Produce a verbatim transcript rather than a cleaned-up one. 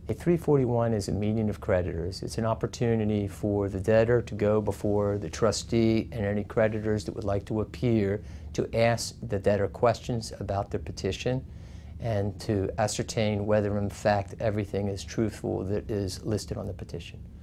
A three forty-one is a meeting of creditors. It's an opportunity for the debtor to go before the trustee and any creditors that would like to appear to ask the debtor questions about their petition and to ascertain whether in fact everything is truthful that is listed on the petition.